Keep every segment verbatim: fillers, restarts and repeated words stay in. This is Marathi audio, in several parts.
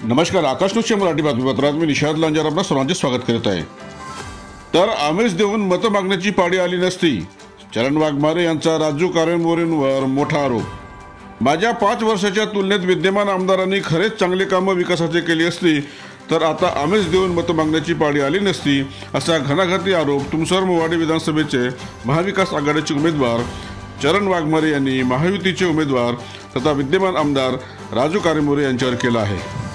नमस्कार. आकाश न्यूजच्या मराठी बातमीपत्रात मी निशाद लांजार आपलं सर्वांचे स्वागत करत आहे. तर आमिष देऊन मतं मागण्याची पाळी आली नसती, चरण वाघमारे यांचा राजू कारेंमोरेंवर मोठा आरोप. माझ्या पाच वर्षाच्या तुलनेत विद्यमान आमदारांनी खरेच चांगले कामं विकासाचे केली असती तर आता आमिष देऊन मतं मागण्याची पाळी आली नसती, असा घणाघाती आरोप तुमसर मोवाडी विधानसभेचे महाविकास आघाडीचे उमेदवार चरण वाघमारे यांनी महायुतीचे उमेदवार तथा विद्यमान आमदार राजू कारेंमोरे यांच्यावर केला आहे.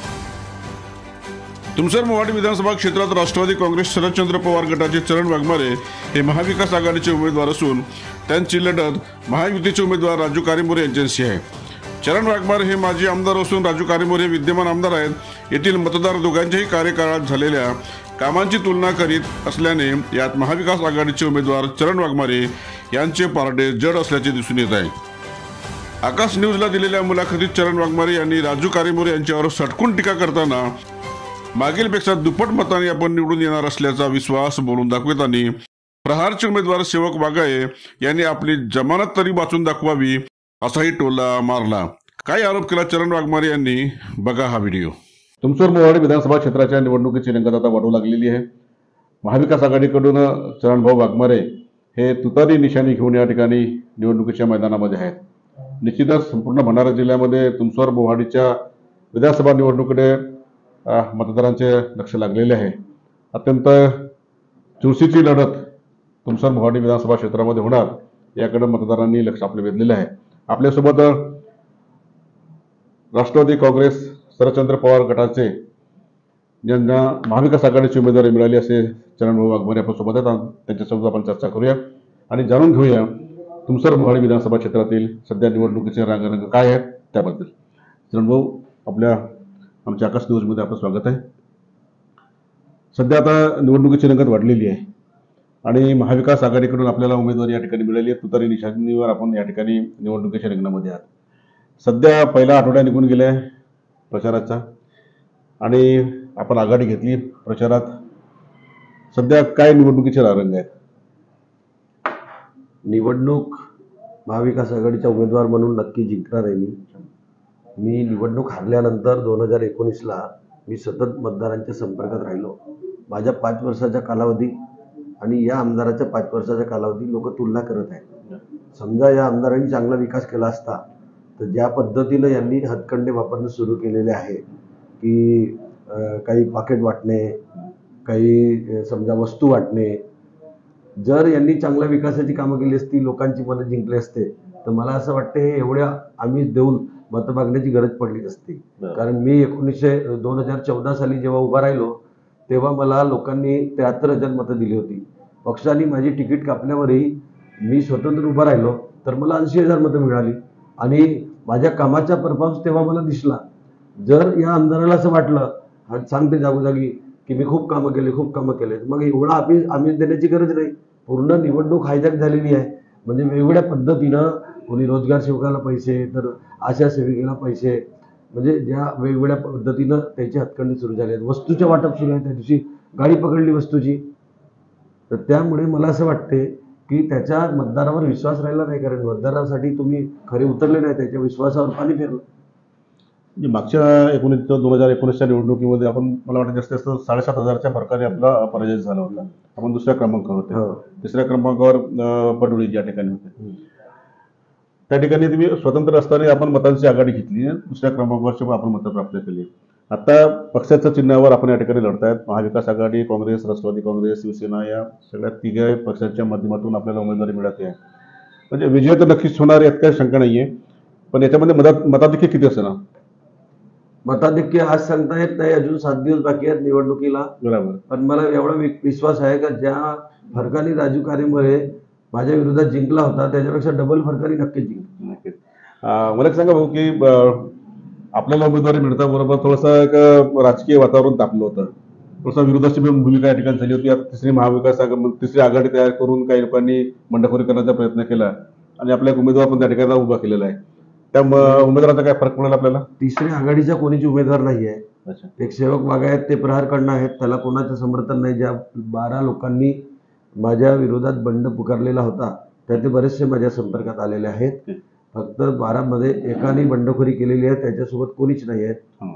तुमसर मोवाडी विधानसभा क्षेत्रात राष्ट्रवादी काँग्रेस शरदचंद्र पवार गटाचे चरण वाघमारे हे महाविकास आघाडीचे उमेदवार असून त्यांची लढत महायुतीचे उमेदवार राजू कारेंमोरे यांच्याशी आहे. चरण वाघमारे हे माजी आमदार असून राजू कारेंमोरे हे विद्यमान आमदार आहेत. येथील मतदार दोघांच्याही कार्यकाळात झालेल्या कामांची तुलना करीत असल्याने यात महाविकास आघाडीचे उमेदवार चरण वाघमारे यांचे पारडे जड असल्याचे दिसून येत आहे. आकाश न्यूजला दिलेल्या मुलाखतीत चरण वाघमारे यांनी राजू कारेंमोरे यांच्यावर सटकून टीका करताना मागीलपेक्षा दुप्पट मतांनी आपण निवडून येणार असल्याचा विश्वास बोलून दाखवताना प्रहारचे उमेदवार सेवक वागाये यांनी आपली जमानत तरी वाचून दाखवावी असाही टोला मारला. काय आरोप केला चरण वाघमारे यांनी, बघा हा व्हिडिओ. तुमसर मोवाडी विधानसभा क्षेत्राच्या निवडणुकीची रंगत आता वाढू लागलेली आहे. महाविकास आघाडीकडून चरणभाऊ वाघमारे हे तुतारी निशाणी घेऊन या ठिकाणी निवडणुकीच्या मैदानामध्ये आहेत. निश्चितच संपूर्ण भंडारा जिल्ह्यामध्ये तुमसर मोवाडीच्या विधानसभा निवडणुकीकडे मतदारांचे लक्ष लागलेले आहे. अत्यंत चुरशीची लढत तुमसर मोवाडी विधानसभा क्षेत्रामध्ये होणार याकडे मतदारांनी लक्ष आपले वेधलेले आहे. आपल्यासोबत राष्ट्रवादी काँग्रेस शरदचंद्र पवार गटाचे ज्यांना महाविकास आघाडीची उमेदवारी मिळाली असे चरणभाऊ वाघमारे आपल्यासोबत आहेत. त्यांच्यासोबत आपण चर्चा करूया आणि जाणून घेऊया तुमसर मोवाडी विधानसभा क्षेत्रातील सध्या निवडणुकीचे रंगरंग काय आहेत त्याबद्दल. चरणभाऊ, आपल्या आमच्या आकाश न्यूजमध्ये आपलं स्वागत आहे. सध्या आता निवडणुकीची रंगत वाढलेली आहे आणि महाविकास आघाडीकडून आपल्याला उमेदवारी या ठिकाणी मिळाली आहे. तुतारी निशाणीवर आपण या ठिकाणी निवडणुकीच्या रिंगणामध्ये आहात. सध्या पहिला आठवडा निघून गेला आहे प्रचाराचा आणि आपण आघाडी घेतली प्रचारात. सध्या काय निवडणुकीचे रंग आहेत? निवडणूक महाविकास आघाडीचा उमेदवार म्हणून नक्की जिंकणार आहे. मी मी निवडणूक हारल्यानंतर दोन हजार एकोणीसला मी सतत मतदारांच्या संपर्कात राहिलो. माझ्या पाच वर्षाचा कालावधी आणि या आमदाराच्या पाच वर्षाचा कालावधी लोक तुलना करत आहेत. समजा या आमदारांनी चांगला विकास केला असता तर ज्या पद्धतीनं यांनी हातखंडे वापरणं सुरू केलेले आहे की काही पाकिट वाटणे, काही समजा वस्तू वाटणे, जर यांनी चांगल्या विकासाची कामं केली असती, लोकांची मनं जिंकली असते तर मला असं वाटतं हे एवढ्या आमिष देऊन मतं मागण्याची गरज पडली नसती. कारण मी एकोणीसशे दोन हजार चौदा साली जेव्हा उभा राहिलो तेव्हा मला लोकांनी त्र्याहत्तर हजार मतं दिली होती. पक्षाने माझी तिकीट कापल्यावरही मी स्वतंत्र उभा राहिलो तर मला ऐंशी हजार मतं मिळाली आणि माझ्या कामाचा परफॉर्मन्स तेव्हा मला दिसला. जर या आमदाराला असं वाटलं, सांगते जागोजागी की मी खूप कामं केले खूप कामं केले, मग एवढा आमिष आमिष देण्याची गरज नाही. पूर्ण निवडणूक हायजॅक झालेली आहे. म्हणजे वेगवेगळ्या पद्धतीनं कोणी रोजगार सेवकाला पैसे, तर आशा सेविकेला पैसे, म्हणजे ज्या वेगवेगळ्या पद्धतीनं त्याचे हातखंडे सुरू झाले आहेत. वस्तूचे वाटप सुरू आहे. त्या दिवशी गाडी पकडली वस्तूची. तर त्यामुळे मला असं वाटते की त्याच्या मतदारावर विश्वास राहिला नाही. कारण मतदारासाठी तुम्ही खरे उतरले नाही, त्याच्या विश्वासावर पाणी फिरलं. म्हणजे मागच्या एकोणीस दोन हजार एकोणीसच्या निवडणुकीमध्ये आपण मला वाटतं जास्तीत जास्त साडेसात हजारच्या फरकाने आपला पराजय झाला होता. आपण दुसऱ्या क्रमांकावर होते. तिसऱ्या क्रमांकावर पडोळी ज्या ठिकाणी होते त्या ठिकाणी तुम्ही स्वतंत्र असताना आपण मतांची आघाडी घेतली, दुसऱ्या क्रमांकावरची आपण मतं प्राप्त केली. आता पक्षाच्या चिन्हावर आपण या ठिकाणी लढतायत. महाविकास आघाडी, काँग्रेस, राष्ट्रवादी काँग्रेस, शिवसेना या सगळ्या तिघे पक्षांच्या माध्यमातून आपल्याला उमेदवारी मिळते आहे. म्हणजे विजय तर नक्कीच होणार यात काही शंका नाही आहे. पण याच्यामध्ये मतात मताधिक्य किती असणार? मताधिक्य आज सांगता येत नाही. अजून सात दिवस बाकी आहेत निवडणुकीला. बरोबर. पण मला एवढा विश्वास आहे का ज्या फरकाने राजू कारेंमोरे माझ्या विरोधात जिंकला होता त्याच्यापेक्षा डबल फरकाने नक्कीच जिंकला. नक्कीच. मला सांगा भाऊ की आपल्याला उमेदवारी मिळताबरोबर थोडंसं एक राजकीय वातावरण तापलं होतं. थोडंसं विरोधाची भूमिका या ठिकाणी झाली होती. तिसरी महाविकास तिसरी आघाडी तयार करून काही लोकांनी बंडखोरी करण्याचा प्रयत्न केला आणि आपला एक उमेदवार पण त्या ठिकाणी उभा केलेला आहे. त्या उमेदवाराचा काय फरक पडेल आपल्याला? तिसरी आघाडीचा कोणीच उमेदवार नाही आहे. एक सेवक वागा आहेत, ते प्रहारकडनं आहेत, त्याला कोणाचं समर्थन नाही. ज्या बारा लोकांनी माझ्या विरोधात बंड पुकारलेला होता त्यातले बरेचसे माझ्या संपर्कात आलेले आहेत. फक्त बारामध्ये एकाने बंडखोरी केलेली आहे, त्याच्यासोबत कोणीच नाही आहे.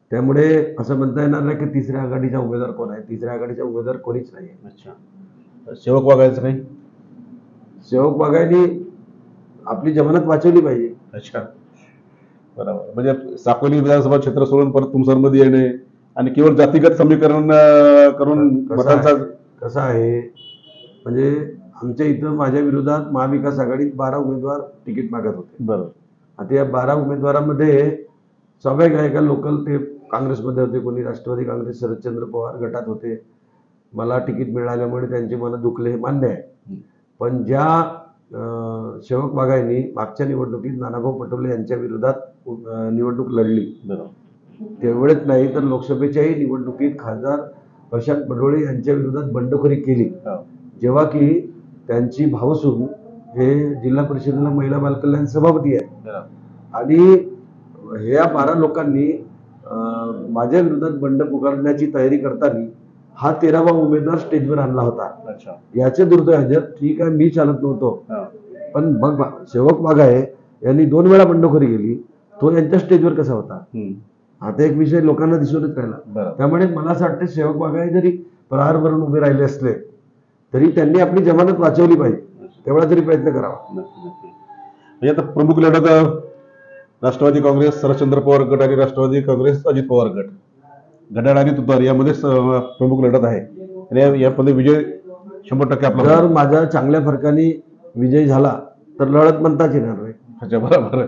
त्यामुळे असं म्हणता येणार नाही की तिसऱ्या आघाडीचा उमेदवार कोण आहे. तिसऱ्या आघाडीचा उमेदवार कोणीच नाही आहे. अच्छा, सेवक वागायचं काही. सेवक बागायनी आपली जमानत वाचवली पाहिजे. अच्छा, बरोबर. म्हणजे साकोली विधानसभा क्षेत्र सोडून परत तुमसरमध्ये येणे आणि केवळ जातीगत समीकरण अं, करून कसं मतांचा आहे कसं आहे म्हणजे आमच्या इथं माझ्या विरोधात महाविकास आघाडीत बारा उमेदवार तिकीट मागत होते. बरोबर. आता या बारा उमेदवारांमध्ये स्वाभाविक आहे का लोकल ते काँग्रेसमध्ये होते, कोणी राष्ट्रवादी काँग्रेस शरदचंद्र पवार गटात होते. मला तिकीट मिळाल्यामुळे त्यांची मनं दुखले हे मान्य आहे. पण ज्या अं, सेवक बागांनी मागच्या निवडणुकीत नानाभाऊ पटोले यांच्या विरोधात अं, निवडणूक लढली, बरोबर. तेवढेच नाही तर लोकसभेच्याही निवडणुकीत खासदार प्रशांत पडोळे यांच्या विरोधात बंडखोरी केली, हो. जेव्हा की त्यांची भावसून हे जिल्हा परिषदेला महिला बालकल्याण सभापती आहे. बरोबर. आणि ह्या बारा लोकांनी अं, माझ्या विरोधात बंड पुकारण्याची तयारी करताना हा तेरावा उमेदवार स्टेजवर आणला होता. अच्छा. याचे दुर्दैव, ठीक आहे मी चालत नव्हतो, हो. पण मग सेवक बागाय यांनी दोन वेळा बंडखोरी केली, तो यांच्या स्टेजवर कसा होता. हम्म. आता एक विषय लोकांना दिसूनच राहिला. बरोबर. त्यामुळे मला असं वाटतं सेवक बागाय जरी प्रहारवरून उभे राहिले असले तरी त्यांनी आपली जमानत वाचवली पाहिजे, तेवढा तरी प्रयत्न करावा. नक्की, नक्की. म्हणजे आता प्रमुख लढत राष्ट्रवादी काँग्रेस शरदचंद्र पवार गट आणि राष्ट्रवादी काँग्रेस अजित पवार गट, घड्याळ आणि तुतार यामध्येच अं, प्रमुख लढत आहे. आणि या- यामध्ये विजय शंभर टक्के आपला जर माझ्या चांगल्या फरकाने विजय झाला तर लढत म्हणताच येणार नाही. अच्छा, बरोबर.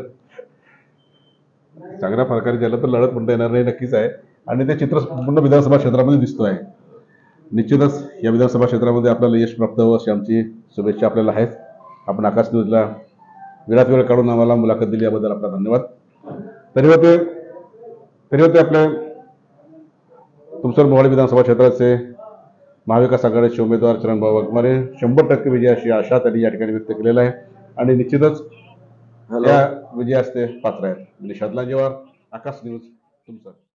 चांगल्या प्रकारे झालं तर लढत म्हणता येणार नाही, नक्कीच आहे. आणि ते चित्र पूर्ण विधानसभा क्षेत्रामध्ये दिसतो आहे. निश्चितच या विधानसभा क्षेत्रामध्ये आपल्याला यश प्राप्त व्हावं अशी आमची शुभेच्छा आपल्याला आहेत. आपण आकाश न्यूजला वेळात वेळ काढून आम्हाला मुलाखत दिली याबद्दल आपला धन्यवाद. तरी होते तरी होते आपल्या तुमसर मोहाडी विधानसभा क्षेत्राचे महाविकास आघाडीचे उमेदवार चरणभाऊ वाघमारे शंभर टक्के विजयाची आशा त्यांनी या ठिकाणी व्यक्त केलेला आहे आणि निश्चितच हॅलो. या विजयास ते पात्र आहेत. निषाद लांजेवार, आकाश न्यूज, तुमसर.